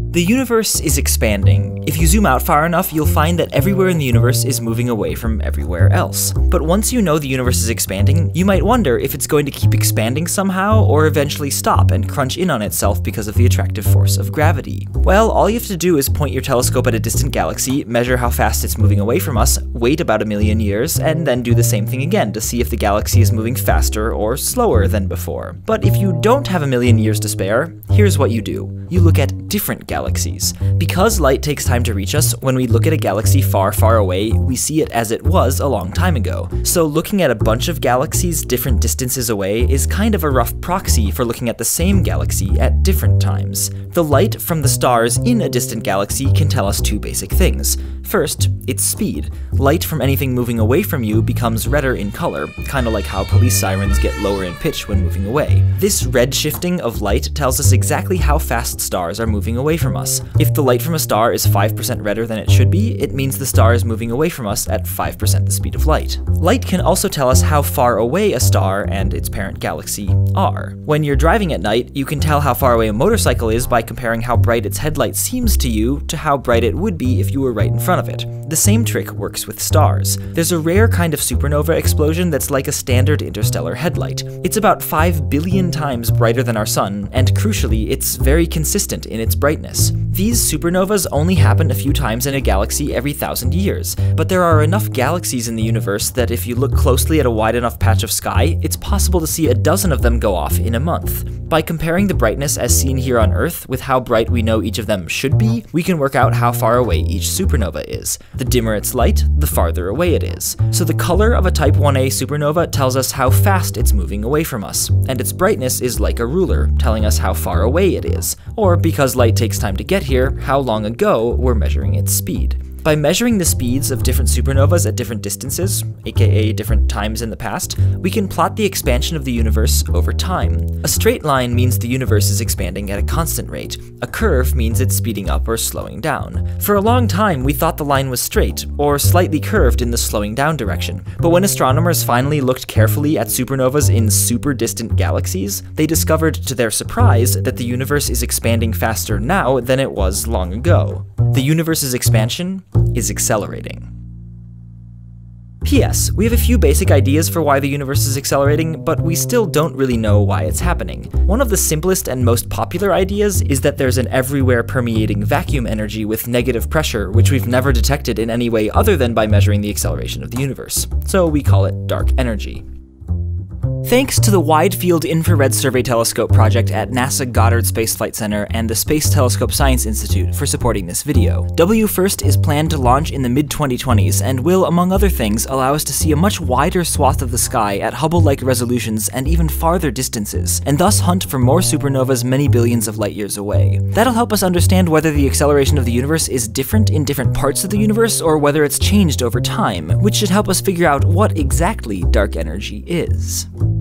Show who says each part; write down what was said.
Speaker 1: The universe is expanding. If you zoom out far enough, you'll find that everywhere in the universe is moving away from everywhere else. But once you know the universe is expanding, you might wonder if it's going to keep expanding somehow, or eventually stop and crunch in on itself because of the attractive force of gravity. Well, all you have to do is point your telescope at a distant galaxy, measure how fast it's moving away from us, wait about 1 million years, and then do the same thing again to see if the galaxy is moving faster or slower than before. But if you don't have 1 million years to spare, here's what you do. You look at different galaxies. Because light takes time to reach us, when we look at a galaxy far, far away, we see it as it was a long time ago. So looking at a bunch of galaxies different distances away is kind of a rough proxy for looking at the same galaxy at different times. The light from the stars in a distant galaxy can tell us two basic things. First, its speed. Light from anything moving away from you becomes redder in color, kind of like how police sirens get lower in pitch when moving away. This red shifting of light tells us exactly how fast stars are moving away from us. If the light from a star is 5% redder than it should be, it means the star is moving away from us at 5% the speed of light. Light can also tell us how far away a star and its parent galaxy are. When you're driving at night, you can tell how far away a motorcycle is by comparing how bright its headlight seems to you to how bright it would be if you were right in front of it. The same trick works with stars. There's a rare kind of supernova explosion that's like a standard interstellar headlight. It's about 5 billion times brighter than our sun, and crucially, it's very consistent in its brightness. These supernovas only happen a few times in a galaxy every 1,000 years, but there are enough galaxies in the universe that if you look closely at a wide enough patch of sky, it's possible to see a dozen of them go off in a month. By comparing the brightness as seen here on Earth with how bright we know each of them should be, we can work out how far away each supernova is. The dimmer its light, the farther away it is. So the color of a Type 1a supernova tells us how fast it's moving away from us, and its brightness is like a ruler, telling us how far away it is. Or, because light takes time to get here, how long ago we're measuring its speed. By measuring the speeds of different supernovas at different distances, aka different times in the past, we can plot the expansion of the universe over time. A straight line means the universe is expanding at a constant rate. A curve means it's speeding up or slowing down. For a long time, we thought the line was straight, or slightly curved in the slowing down direction. But when astronomers finally looked carefully at supernovas in super distant galaxies, they discovered to their surprise that the universe is expanding faster now than it was long ago. The universe's expansion is accelerating. P.S. We have a few basic ideas for why the universe is accelerating, but we still don't really know why it's happening. One of the simplest and most popular ideas is that there's an everywhere permeating vacuum energy with negative pressure, which we've never detected in any way other than by measuring the acceleration of the universe. So we call it dark energy. Thanks to the Wide Field Infrared Survey Telescope project at NASA Goddard Space Flight Center and the Space Telescope Science Institute for supporting this video. WFIRST is planned to launch in the mid-2020s and will, among other things, allow us to see a much wider swath of the sky at Hubble-like resolutions and even farther distances, and thus hunt for more supernovas many billions of light years away. That'll help us understand whether the acceleration of the universe is different in different parts of the universe or whether it's changed over time, which should help us figure out what exactly dark energy is.